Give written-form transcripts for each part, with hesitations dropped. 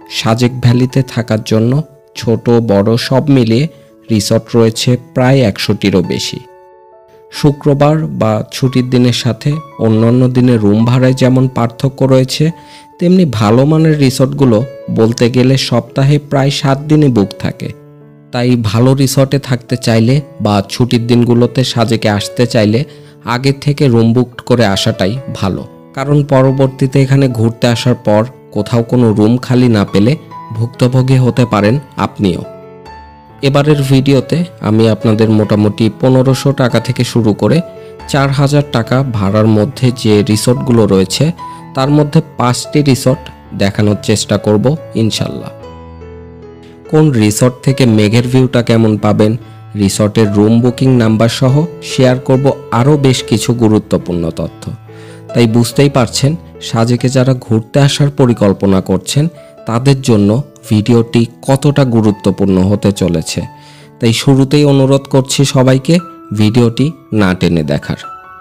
সাজেক ভ্যালিতে থাকার জন্য ছোট বড় সব মিলিয়ে রিসর্ট রয়েছে প্রায় 100টিরও বেশি। শুক্রবার বা ছুটির দিনের সাথে অন্যান্য দিনে রুম ভাড়ায় যেমন পার্থক্য রয়েছে, তেমনি ভালো মানের রিসর্টগুলো বলতে গেলে সপ্তাহে প্রায় 7 দিনে বুক থাকে। তাই ভালো রিসর্টে থাকতে চাইলে বা ছুটির দিনগুলোতে সাজেকে আসতে চাইলে আগে থেকে রুম বুক করে আসাটাই ভালো, কারণ পরবর্তীতে এখানে ঘুরতে আসার পর কোথাও কোনো রুম খালি না পেলে ভুক্তভোগী হতে পারেন আপনিও। এবারের ভিডিওতে আমি আপনাদের মোটামুটি 1500 টাকা থেকে শুরু করে 4000 টাকা ভাড়ার মধ্যে যে রিসর্টগুলো রয়েছে তার মধ্যে 5টি রিসর্ট দেখানোর চেষ্টা করব ইনশাল্লাহ। কোন রিসর্ট থেকে মেঘের ভিউটা কেমন পাবেন, রিসর্টের রুম বুকিং নাম্বার সহ শেয়ার করব আরও বেশ কিছু গুরুত্বপূর্ণ তথ্য। তাই বুঝতেই পারছেন সাজেকে যারা ঘুরতে আসার পরিকল্পনা করছেন তাদের জন্য ভিডিওটি কতটা গুরুত্বপূর্ণ হতে চলেছে। তাই শুরুতেই অনুরোধ করছি সবাইকে ভিডিওটি না টেনে দেখার।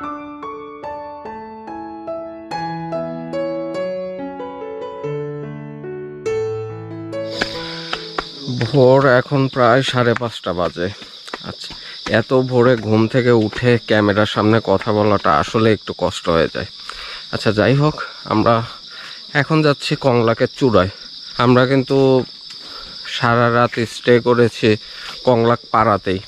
ভোর এখন প্রায় 5:30 বাজে। আচ্ছা, এত ভোরে ঘুম থেকে উঠে ক্যামেরার সামনে কথা বলাটা আসলে একটু কষ্ট হয়ে যায়। আচ্ছা, যাই হোক, আমরা এখন যাচ্ছি কংলাকের চূড়ায়। আমরা কিন্তু সারা রাত স্টে করেছি কংলাক পাড়াতেই।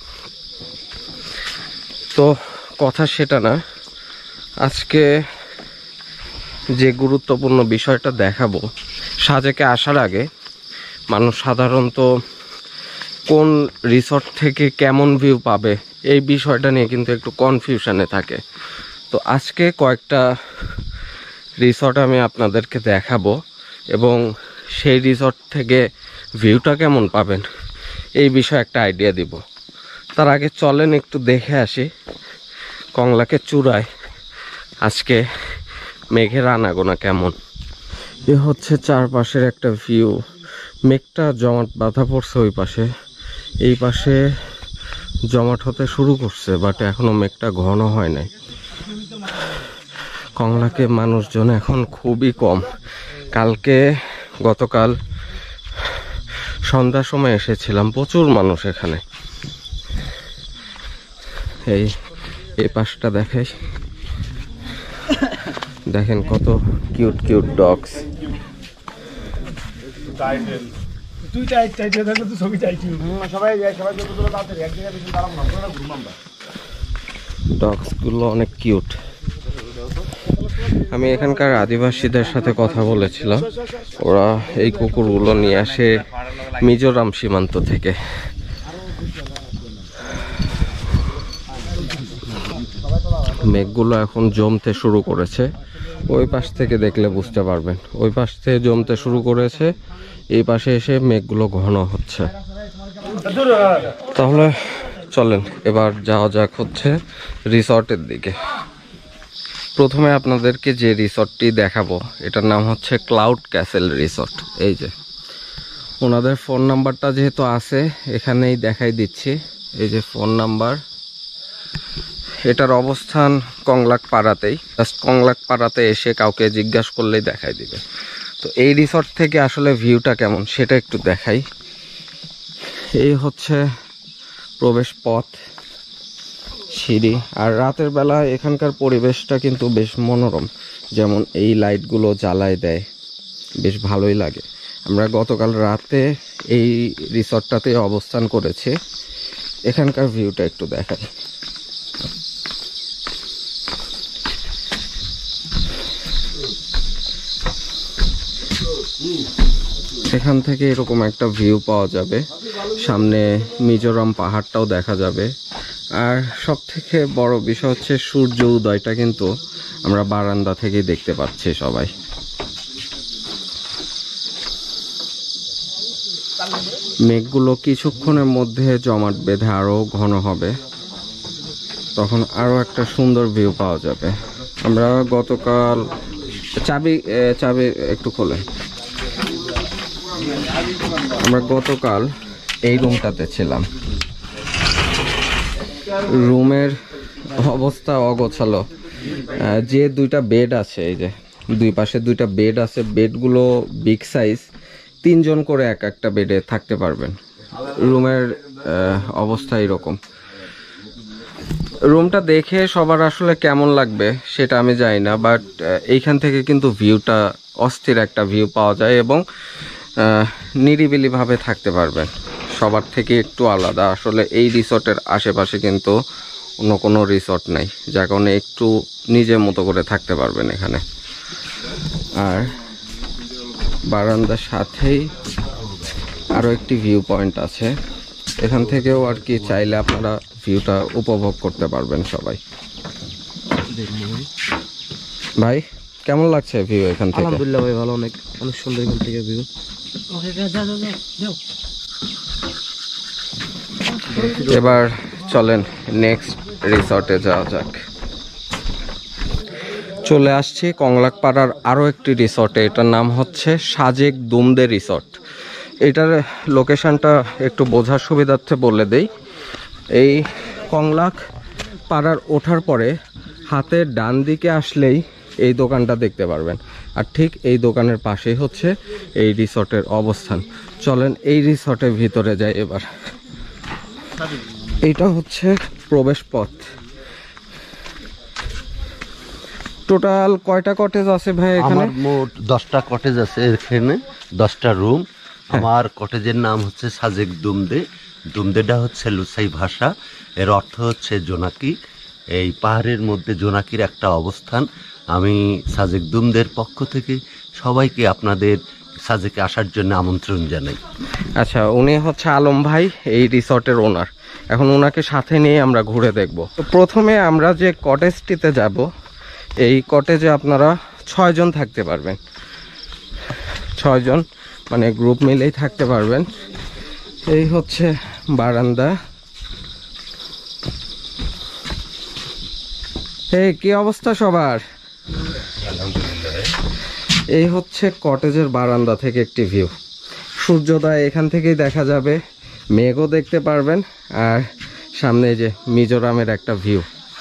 তো কথা সেটা না, আজকে যে গুরুত্বপূর্ণ বিষয়টা দেখাবো, সাজেকে আসার আগে মানুষ সাধারণত কোন রিসর্ট থেকে কেমন ভিউ পাবে এই বিষয়টা নিয়ে কিন্তু একটু কনফিউশনে থাকে। তো আজকে কয়েকটা রিসর্ট আমি আপনাদেরকে দেখাবো এবং সেই রিসর্ট থেকে ভিউটা কেমন পাবেন এই বিষয়ে একটা আইডিয়া দিব। তার আগে চলেন একটু দেখে আসি কংলাকের চূড়ায় আজকে মেঘের আনাগোনা কেমন। এ হচ্ছে চারপাশের একটা ভিউ। মেঘটা জমাট বাঁধা পড়ছে ওই পাশে, এই পাশে জমাট হতে শুরু করছে, বাট এখনো মেঘটা ঘন হয় নাই। কংলাকে মানুষজন এখন খুবই কম। গতকাল সন্ধ্যার সময় এসেছিলাম, প্রচুর মানুষ এখানে। এই পাশটা দেখেন কত কিউট কিউট ডগস। ডগস গুলো অনেক কিউট। আমি এখানকার আদিবাসীদের সাথে কথা বলেছিলাম, ওরা এই কুকুরগুলো নিয়ে আসে মিজোরাম সীমান্ত থেকে। মেঘগুলো এখন জমতে শুরু করেছে, ওই পাশ থেকে দেখলে বুঝতে পারবেন। ওই পাশ থেকে জমতে শুরু করেছে, এই পাশে এসে মেঘগুলো ঘন হচ্ছে। তাহলে চলেন এবার যাওয়া যাক হচ্ছে রিসর্টের দিকে। প্রথমে আপনাদেরকে যে রিসর্টটি দেখাবো এটার নাম হচ্ছে ক্লাউড ক্যাসেল রিসর্ট। এই যে ওনাদের ফোন নাম্বারটা যেহেতু আছে এখানেই দেখাই দিচ্ছি। এই যে ফোন নাম্বার। এটার অবস্থান কংলাক পাড়াতেই। জাস্ট কংলাক পাড়াতে এসে কাউকে জিজ্ঞাসা করলেই দেখাই দিবে। তো এই রিসর্ট থেকে আসলে ভিউটা কেমন সেটা একটু দেখাই। এই হচ্ছে প্রবেশ পথ, সিঁড়ি। আর রাতের বেলা এখানকার পরিবেশটা কিন্তু বেশ মনোরম, যেমন এই লাইটগুলো জ্বালায় দেয়, বেশ ভালোই লাগে। আমরা গতকাল রাতে এই রিসর্টটাতে অবস্থান করেছি। এখানকার ভিউটা একটু দেখাই। এখান থেকে এরকম একটা ভিউ পাওয়া যাবে, সামনে মিজোরাম পাহাড়টাও দেখা যাবে। আর সব থেকে বড় বিষয় হচ্ছে সূর্য উদয়টা কিন্তু আমরা বারান্দা থেকেই দেখতে পাচ্ছি সবাই। মেঘগুলো কিছুক্ষণের মধ্যে জমাট বেঁধে আরো ঘন হবে, তখন আরো একটা সুন্দর ভিউ পাওয়া যাবে। আমরা গতকাল চাবি একটু খোলে। আমরা গতকাল এই রুমটাতে ছিলাম। রুমের অবস্থা অগোছালো। যে দুইটা বেড আছে, এই যে দুই পাশে দুইটা বেড আছে, বেডগুলো বিগ সাইজ, 3 জন করে একটা বেডে থাকতে পারবেন। রুমের অবস্থা এরকম। রুমটা দেখে সবার আসলে কেমন লাগবে সেটা আমি জানি না, বাট এইখান থেকে কিন্তু ভিউটা অস্থির একটা ভিউ পাওয়া যায় এবং নিরিবিলিভাবে থাকতে পারবেন। সবার থেকে একটু আলাদা। আসলে এই রিসর্টের আশেপাশে কিন্তু অন্য কোনো রিসর্ট নাই, যার কারণে একটু নিজের মতো করে থাকতে পারবেন এখানে। আর বারান্দার সাথেই আরও একটি ভিউ পয়েন্ট আছে, এখান থেকেও আর কি চাইলে আপনারা ভিউটা উপভোগ করতে পারবেন সবাই। ভাই কেমন লাগছে ভিউ এখান থেকে? আলহামদুলিল্লাহ ভাই, ভালো, অনেক অনেক সুন্দর এখান থেকে ভিউ। এবার চলেন নেক্সট রিসর্টে যাওয়া যাক। চলে আসছি কংলাকপাড়ার আরও একটি রিসর্টে, এটার নাম হচ্ছে সাজেক দুমদে রিসর্ট। এটার লোকেশনটা একটু বোঝার সুবিধার্থে বলে দেই। এই কংলাক পাড়ার ওঠার পরে হাতের ডান দিকে আসলেই এই দোকানটা দেখতে পারবেন, আর ঠিক এই দোকানের পাশেই হচ্ছে এই রিসর্টের অবস্থান। চলেন এই রিসর্টের ভিতরে যাই এবার। এইটা হচ্ছে প্রবেশ পথ। টোটাল কয়টা কটেজ আছে ভাই এখানে? আমার মোট 10টা কটেজ আছে এখানে, 10টা রুম। আমার কটেজের নাম হচ্ছে সাজেক দুমদে। দুমদেটা হচ্ছে লুসাই ভাষা, এর অর্থ হচ্ছে জোনাকি। এই পাহাড়ের মধ্যে জোনাকির একটা অবস্থান। আমি সাজেক দুমদের পক্ষ থেকে সবাইকে আপনাদের সাজেকে আসার জন্য আমন্ত্রণ জানাই। আচ্ছা, উনি হচ্ছে আলম ভাই, এই রিসর্টের ওনার। এখন ওনাকে সাথে নিয়ে আমরা ঘুরে দেখব। তো প্রথমে আমরা যে কটেজটিতে যাব, এই কটেজে আপনারা 6 জন থাকতে পারবেন। 6 জন মানে গ্রুপ মিলেই থাকতে পারবেন। এই হচ্ছে বারান্দা। এই কি অবস্থা সবার? এই হচ্ছে কটেজের বারান্দা থেকে একটি ভিউ। সূর্যোদয় এখান থেকেই দেখা যাবে, মেঘও দেখতে পারবেন, আর সামনে যে মিজোরামের একটা ভিউ।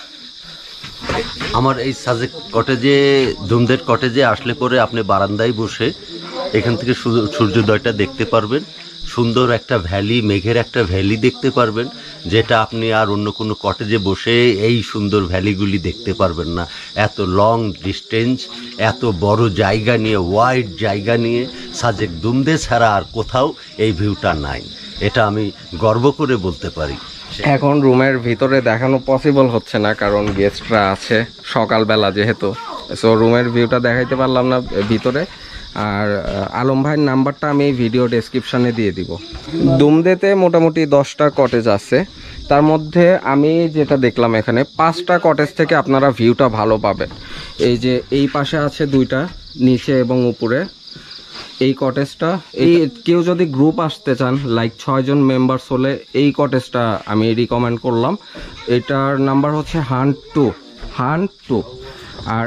আমার এই সাজেক কটেজে, দুমদের কটেজে আসলে পরে আপনি বারান্দায় বসে এখান থেকে সূর্যোদয়টা দেখতে পারবেন। সুন্দর একটা ভ্যালি, মেঘের একটা ভ্যালি দেখতে পারবেন, যেটা আপনি আর অন্য কোনো কটেজে বসে এই সুন্দর ভ্যালিগুলি দেখতে পারবেন না। এত লং ডিস্টেন্স, এত বড় জায়গা নিয়ে, ওয়াইড জায়গা নিয়ে সাজেক দুমদে ছাড়া আর কোথাও এই ভিউটা নাই। এটা আমি গর্ব করে বলতে পারি। এখন রুমের ভিতরে দেখানো পসিবল হচ্ছে না, কারণ গেস্টরা আছে সকালবেলা যেহেতু, সো রুমের ভিউটা দেখাইতে পারলাম না ভিতরে। আর আলম ভাইয়ের নাম্বারটা আমি এই ভিডিও ডেসক্রিপশানে দিয়ে দিব। দুমদেতে মোটামুটি 10টা কটেজ আছে, তার মধ্যে আমি যেটা দেখলাম এখানে 5টা কটেজ থেকে আপনারা ভিউটা ভালো পাবেন। এই যে এই পাশে আছে 2টা, নিচে এবং উপরে। এই কটেজটা, এই কেউ যদি গ্রুপ আসতে চান, লাইক 6 জন মেম্বার্স হলে এই কটেজটা আমি রিকমেন্ড করলাম। এটার নাম্বার হচ্ছে হান্ট টু, আর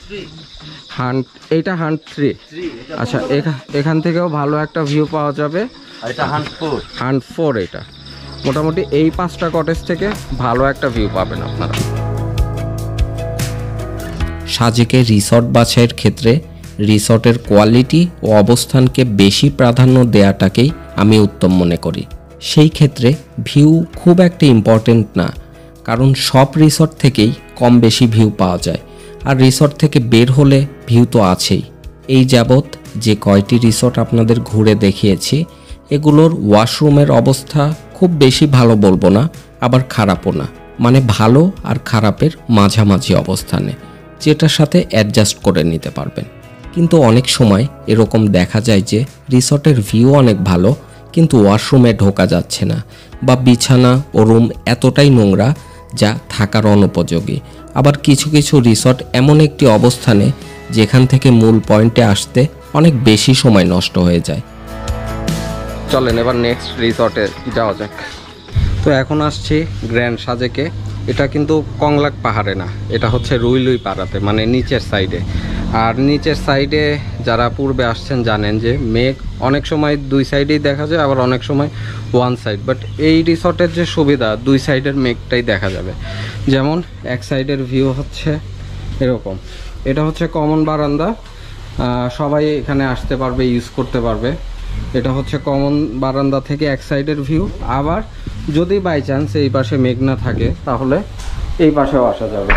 এইটা হান্ট 3। আচ্ছা, এখান থেকেও ভালো একটা ভিউ পাওয়া যাবে। এটা হান্ট 4। এটা মোটামুটি এই 5টা কটেজ থেকে ভালো একটা ভিউ পাবেন আপনারা। সাজেকে রিসর্ট বাছাইয়ের ক্ষেত্রে রিসর্টের কোয়ালিটি ও অবস্থানকে বেশি প্রাধান্য দেওয়াটাকেই আমি উত্তম মনে করি। সেই ক্ষেত্রে ভিউ খুব একটা ইম্পর্টেন্ট না, কারণ সব রিসর্ট থেকেই কম বেশি ভিউ পাওয়া যায়, আর রিসর্ট থেকে বের হলে ভিউ তো আছেই। এই যাবৎ যে কয়টি রিসর্ট আপনাদের ঘুরে দেখিয়েছি, এগুলোর ওয়াশরুমের অবস্থা খুব বেশি ভালো বলবো না, আবার খারাপও না, মানে ভালো আর খারাপের মাঝামাঝি অবস্থানে, যেটার সাথে অ্যাডজাস্ট করে নিতে পারবেন। কিন্তু অনেক সময় এরকম দেখা যায় যে রিসর্টের ভিউ অনেক ভালো, কিন্তু ওয়াশরুমে ঢোকা যাচ্ছে না, বা বিছানা ও রুম এতটাই নোংরা যা থাকার অনুপযোগী। আবার কিছু কিছু রিসর্ট এমন একটি অবস্থানে যেখান থেকে মূল পয়েন্টে আসতে অনেক বেশি সময় নষ্ট হয়ে যায়। চলেন এবার নেক্সট রিসর্টে যাওয়া যাক। তো এখন আসছি গ্র্যান্ড সাজেকে। এটা কিন্তু কংলাক পাহাড়ে না, এটা হচ্ছে রুইলুই পাড়াতে, মানে নিচের সাইডে। আর নিচের সাইডে যারা পূর্বে আসছেন জানেন যে মেঘ অনেক সময় 2 সাইডেই দেখা যায়, আবার অনেক সময় 1 সাইড। বাট এই রিসর্টের যে সুবিধা, 2 সাইডের মেঘটাই দেখা যাবে। যেমন এক সাইডের ভিউ হচ্ছে এরকম, এটা হচ্ছে কমন বারান্দা, সবাই এখানে আসতে পারবে, ইউজ করতে পারবে। এটা হচ্ছে কমন বারান্দা থেকে এক সাইডের ভিউ। আবার যদি বাই চান্স এই পাশে মেঘ না থাকে তাহলে এই পাশেও আসা যাবে।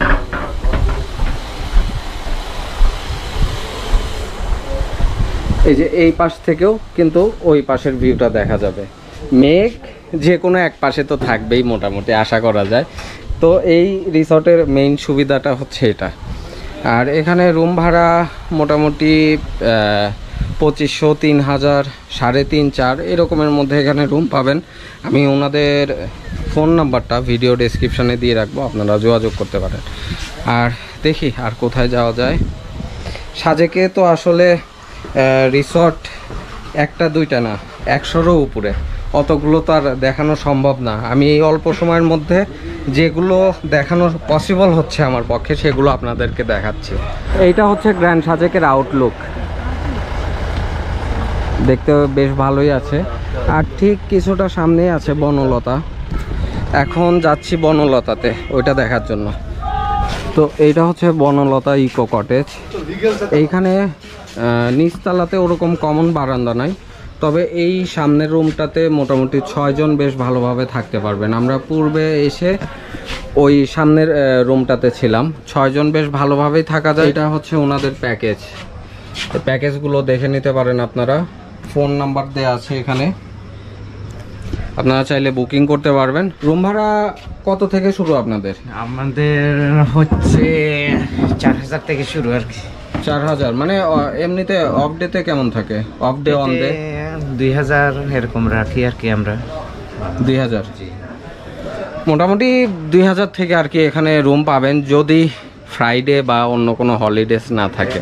এই যে এই পাশ থেকেও কিন্তু ওই পাশের ভিউটা দেখা যাবে। মেঘ যে কোনো এক পাশে তো থাকবেই মোটামুটি, আশা করা যায়। তো এই রিসর্টের মেইন সুবিধাটা হচ্ছে এটা। আর এখানে রুম ভাড়া মোটামুটি 2500, 3000, 3.5, 4 এরকমের মধ্যে এখানে রুম পাবেন। আমি ওনাদের ফোন নাম্বারটা ভিডিও ডেসক্রিপশানে দিয়ে রাখবো, আপনারা যোগাযোগ করতে পারেন। আর দেখি আর কোথায় যাওয়া যায়। সাজেকে তো আসলে রিসর্ট একটা দুইটা না, 100-রও উপরে, অতগুলো তো আর দেখানো সম্ভব না। আমি এই অল্প সময়ের মধ্যে যেগুলো দেখানো পসিবল হচ্ছে আমার পক্ষে সেগুলো আপনাদেরকে দেখাচ্ছি। এইটা হচ্ছে গ্র্যান্ড সাজেকের আউটলুক, দেখতে বেশ ভালোই আছে। আর ঠিক কিছুটা সামনেই আছে বনলতা, এখন যাচ্ছি বনলতাতে ওইটা দেখার জন্য। তো এইটা হচ্ছে বনলতা ইকো কটেজ। এইখানে নিচতলাতে ওরকম কমন বারান্দা নাই, তবে এই সামনের রুমটাতে মোটামুটি 6 জন বেশ ভালোভাবে থাকতে পারবেন। আমরা পূর্বে এসে ওই সামনের রুমটাতে ছিলাম, 6 জন বেশ ভালোভাবেই থাকা যায়। এটা হচ্ছে ওনাদের প্যাকেজ, প্যাকেজগুলো দেখে নিতে পারেন আপনারা। ফোন নাম্বার দেওয়া আছে এখানে, আপনারা চাইলে বুকিং করতে পারবেন। রুম ভাড়া কত থেকে শুরু আপনাদের? আমাদের হচ্ছে 4000 থেকে শুরু আর কি। 4000 মানে এমনিতে অফ ডেতে কেমন থাকে? অফ ডে অন ডে 2000 এরকম রাখি আর কি আমরা। 2000 মোটামুটি 2000 থেকে আর কি এখানে রুম পাবেন, যদি ফ্রাইডে বা অন্য কোনো হলিডেজ না থাকে।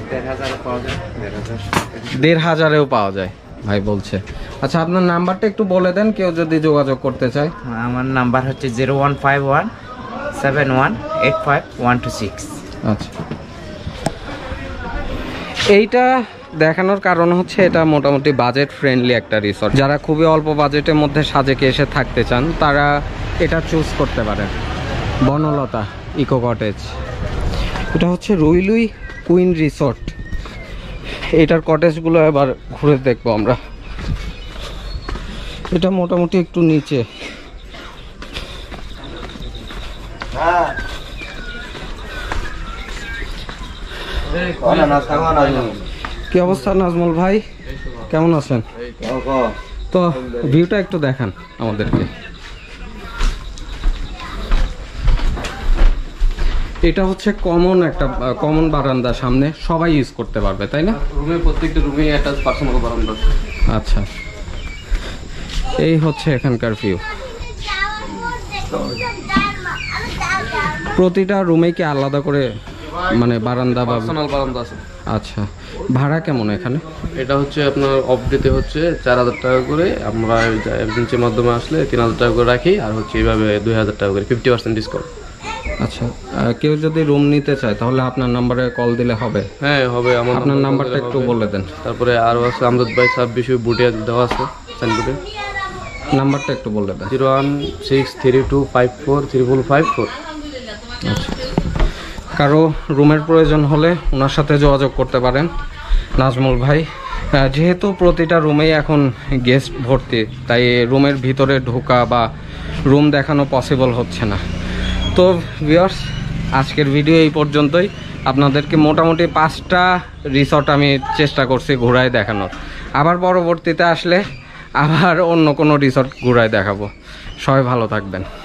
1500-এও পাওয়া যায় ভাই বলছে। আচ্ছা, আপনার নাম্বারটা একটু বলে দেন, কেউ যদি যোগাযোগ করতে চায়। আমার নাম্বার হচ্ছে 01517185-126। আচ্ছা, এইটা দেখানোর কারণ হচ্ছে এটা মোটামুটি বাজেট ফ্রেন্ডলি একটা রিসর্ট। যারা খুবই অল্প বাজেটের মধ্যে সাজেকে এসে থাকতে চান তারা এটা চুজ করতে পারেন। বনলতা ইকো কটেজ, এটা হচ্ছে রুইলুই কুইন রিসর্ট। এটার কটেজগুলো এবার ঘুরে দেখবো আমরা। এটা মোটামুটি একটু নিচে। কি অবস্থা নাজমুল ভাই, কেমন আছেন? তো ভিউটা একটু দেখান আমাদেরকে। এটা হচ্ছে কমন বারান্দা, সামনে সবাই ইউজ করতে পারবে, তাই না? রুমে প্রত্যেকটা রুমে অ্যাটাচ পার্সোনাল বারান্দা। আচ্ছা, এই হচ্ছে এখানকার ভিউ। প্রতিটা রুমে কি আলাদা করে মানে বারান্দা বা পার্সোনাল বারান্দা আছে? আচ্ছা, ভাড়া কেমন এখানে? এটা হচ্ছে আপনার অফ ডেতে হচ্ছে 4000 টাকা করে, আমরা এজেন্সির মাধ্যমে আসলে 3000 টাকা করে রাখি, আর হচ্ছে এইভাবে 2000 টাকা করে 50% ডিসকাউন্ট। আচ্ছা, কেউ যদি রুম নিতে চায় তাহলে আপনার নম্বরে কল দিলে হবে? হ্যাঁ হবে। আপনার নাম্বারটা একটু বলে দেন। তারপরে আরও আছে আমজাদ ভাই 26 বুটিয়া দেওয়া আছে সাইনবোর্ডে। নাম্বারটা একটু বলে দেন। 01632543554। আচ্ছা, কারো রুমের প্রয়োজন হলে ওনার সাথে যোগাযোগ করতে পারেন নাজমুল ভাই। যেহেতু প্রতিটা রুমেই এখন গেস্ট ভর্তি, তাই রুমের ভিতরে ঢোকা বা রুম দেখানো পসিবল হচ্ছে না। তো ভিউয়ার্স, আজকের ভিডিও এই পর্যন্তই। আপনাদেরকে মোটামুটি 5টা রিসর্ট আমি চেষ্টা করছি ঘোরায় দেখানোর। আবার পরবর্তীতে আসলে আবার অন্য কোনো রিসর্ট ঘোরায় দেখাবো। সবাই ভালো থাকবেন।